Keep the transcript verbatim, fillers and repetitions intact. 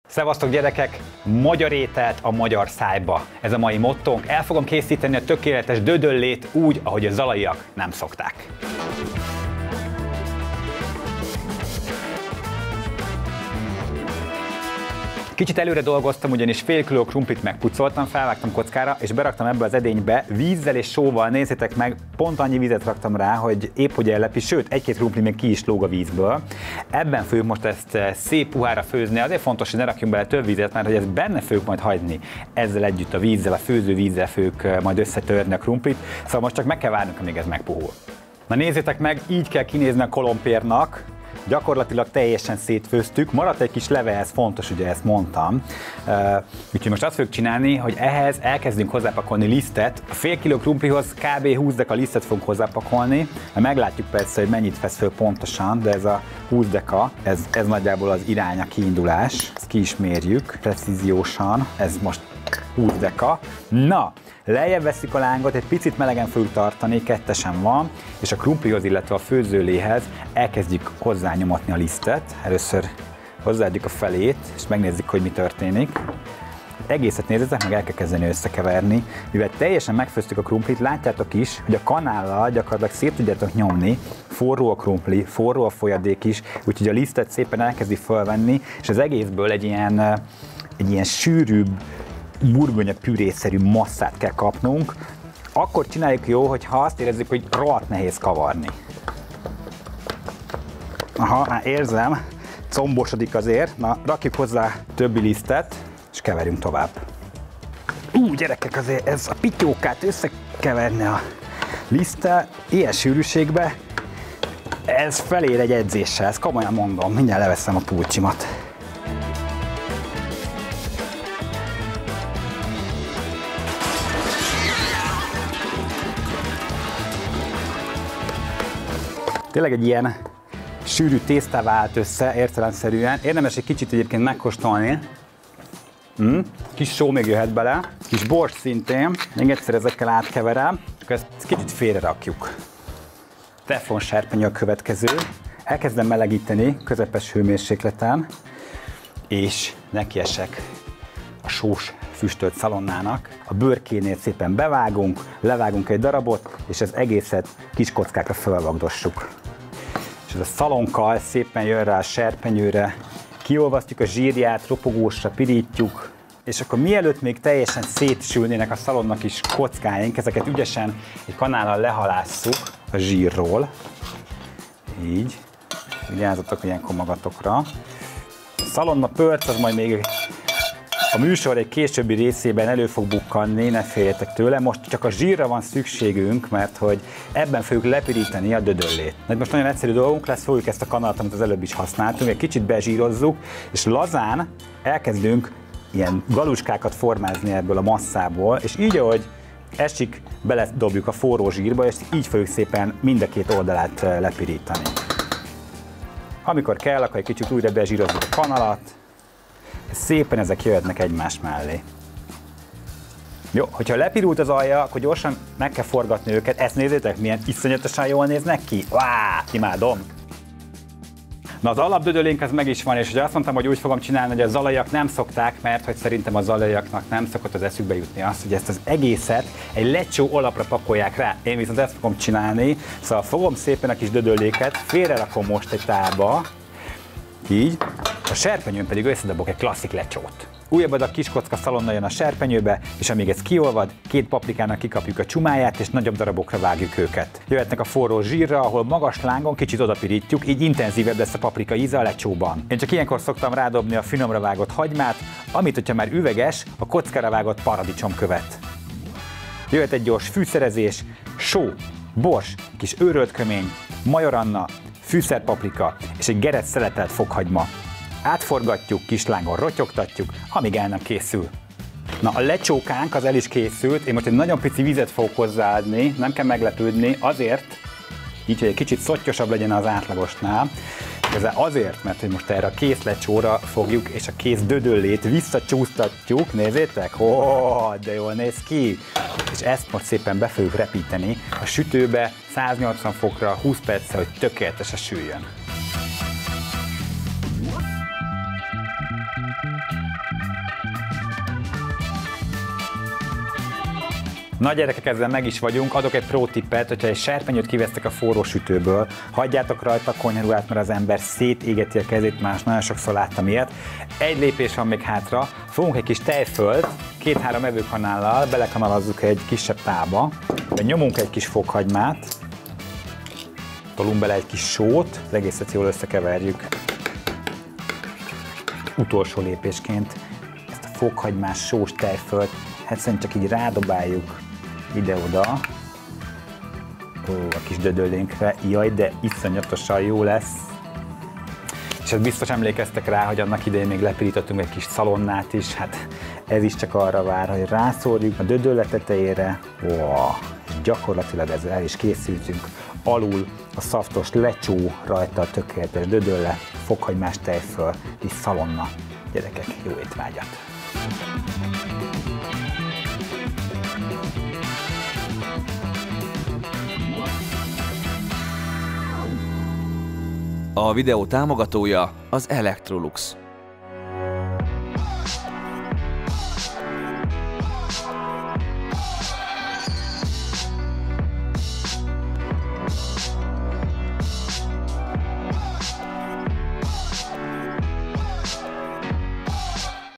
Szevasztok gyerekek! Magyar ételt a magyar szájba. Ez a mai mottónk. El fogom készíteni a tökéletes dödöllét úgy, ahogy a zalaiak nem szokták. Kicsit előre dolgoztam, ugyanis fél kiló krumplit megpucoltam, felvágtam kockára, és beraktam ebbe az edénybe vízzel és sóval. Nézzétek meg, pont annyi vizet raktam rá, hogy épp hogy ellepi, sőt, egy-két krumpli még ki is lóg a vízből. Ebben fogjuk most ezt szép puhára főzni, azért fontos, hogy ne rakjunk bele több vizet, mert hogy ezt benne fogjuk majd hagyni. Ezzel együtt a vízzel, a főző vízzel fogjuk majd összetörni a krumplit, szóval most csak meg kell várnunk, amíg ez megpuhul. Na nézzétek meg, így kell kinézni a kolompérnak. Gyakorlatilag teljesen szétfőztük, maradt egy kis leve, ez fontos, ugye ezt mondtam. Uh, úgyhogy most azt fogjuk csinálni, hogy ehhez elkezdünk hozzápakolni lisztet. A fél kiló krumplihoz kb. húsz deka lisztet fogunk hozzápakolni. Meglátjuk persze, hogy mennyit vesz föl pontosan, de ez a húsz deka, ez, ez nagyjából az irány, a kiindulás. Ezt ki is mérjük precíziósan, ez most húsz deka. Na! Lejjebb veszik a lángot, egy picit melegen fogjuk tartani, kettesen van, és a krumplihoz, illetve a főzőléhez elkezdjük hozzányomatni a lisztet. Először hozzáadjuk a felét, és megnézzük, hogy mi történik. Egészet nézzetek, meg el kell kezdeni összekeverni. Mivel teljesen megfőztük a krumplit, látjátok is, hogy a kanállal gyakorlatilag szét tudjátok nyomni, forró a krumpli, forró a folyadék is, úgyhogy a lisztet szépen elkezdi fölvenni, és az egészből egy ilyen, egy ilyen sűrűbb, burgonya pürészerű masszát kell kapnunk. Akkor csináljuk jó, hogyha azt érezzük, hogy rohadt nehéz kavarni. Aha, már érzem, combosodik azért. Na, rakjuk hozzá többi lisztet, és keverünk tovább. Ú, gyerekek, azért ez a pityókát összekeverni a liszttel, ilyen sűrűségbe, ez felér egy edzéssel, ezt komolyan mondom, mindjárt leveszem a pulcsimat. Tényleg egy ilyen sűrű tésztává állt össze, értelemszerűen. Érdemes egy kicsit egyébként megkóstolni. Mm. Kis só még jöhet bele, kis bors szintén. Még egyszer ezekkel átkeverem, akkor ezt kicsit félre rakjuk. Teflon serpenyő a következő. Elkezdem melegíteni közepes hőmérsékleten, és nekiesek a sós füstölt szalonnának. A bőrkénél szépen bevágunk, levágunk egy darabot, és az egészet kis kockákra fölvagdossuk. És ez a szalonkkal szépen jön rá a serpenyőre, kiolvasztjuk a zsírját, ropogósra pirítjuk, és akkor mielőtt még teljesen szétsülnének a szalonnak is kockáink, ezeket ügyesen egy kanállal lehalásszuk a zsírról. Így. Vigyázzatok ilyenkor magatokra. A szalonna pörc az majd még a műsor egy későbbi részében elő fog bukkanni, ne féljetek tőle. Most csak a zsírra van szükségünk, mert hogy ebben fogjuk lepirítani a dödöllét. De most nagyon egyszerű dolgunk lesz, fogjuk ezt a kanalat, amit az előbb is használtunk, egy kicsit bezsírozzuk, és lazán elkezdünk ilyen galuskákat formázni ebből a masszából, és így, ahogy esik, beledobjuk a forró zsírba, és így fogjuk szépen mind a két oldalát lepirítani. Amikor kell, akkor egy kicsit újra bezsírozzuk a kanalat, szépen ezek jöhetnek egymás mellé. Jó, hogyha lepirult az alja, akkor gyorsan meg kell forgatni őket. Ezt nézzétek, milyen iszonyatosan jól néznek ki. Váááá, imádom! Na, az alapdödölénk az meg is van, és ugye azt mondtam, hogy úgy fogom csinálni, hogy a zalaiak nem szokták, mert hogy szerintem a zalaiaknak nem szokott az eszükbe jutni azt, hogy ezt az egészet egy lecsó alapra pakolják rá. Én viszont ezt fogom csinálni, szóval fogom szépen a kis dödöléket, félrerakom most egy tálba, így, a serpenyőn pedig összedobok egy klasszik lecsót. Újabb adag kis kocka szalonna jön a serpenyőbe, és amíg ez kiolvad, két paprikának kikapjuk a csumáját, és nagyobb darabokra vágjuk őket. Jöhetnek a forró zsírra, ahol magas lángon kicsit odapirítjuk, így intenzívebb lesz a paprika íze a lecsóban. Én csak ilyenkor szoktam rádobni a finomra vágott hagymát, amit, hogyha már üveges, a kockára vágott paradicsomkövet. Jöhet egy gyors fűszerezés, só, bors, kis őrölt kömény, majoranna, fűszerpaprika és egy gerett szeletelt fokhagyma. Átforgatjuk, kis lángon rotyogtatjuk, amíg el nem készül. Na, a lecsókánk az el is készült, én most egy nagyon pici vizet fogok hozzáadni, nem kell meglepődni, azért, így, hogy egy kicsit szottyosabb legyen az átlagosnál. Ez azért, mert hogy most erre a kész lecsóra fogjuk, és a kész dödöllét visszacsúsztatjuk, nézzétek, ó, de jól néz ki! És ezt most szépen be fogjuk repíteni a sütőbe száznyolcvan fokra húsz percre, hogy tökéletesen süljön. Na gyerekek, ezzel meg is vagyunk. Adok egy pro tippet, hogyha egy serpenyőt kivesztek a forró sütőből, hagyjátok rajta a konyharuhát, mert az ember szétégeti a kezét, más nagyon sokszor láttam ilyet. Egy lépés van még hátra, fogunk egy kis tejfölt, két-három evőkanállal, belekanalazzuk egy kisebb tálba, de nyomunk egy kis fokhagymát, tolunk bele egy kis sót, az egészet jól összekeverjük. Utolsó lépésként ezt a fokhagymás sós tejfölt egyszerűen csak így rádobáljuk ide-oda, ó, a kis dödöllénkre, jaj, de iszonyatosan jó lesz. És ezt biztos emlékeztek rá, hogy annak idején még lepirítottunk egy kis szalonnát is, hát ez is csak arra vár, hogy rászórjuk a dödölle tetejére, ó, és gyakorlatilag ezzel el is készültünk. Alul a szaftos lecsó, rajta a tökéletes dödölle, fokhagymás tejföl és szalonna. Gyerekek, jó étvágyat! A videó támogatója az Electrolux.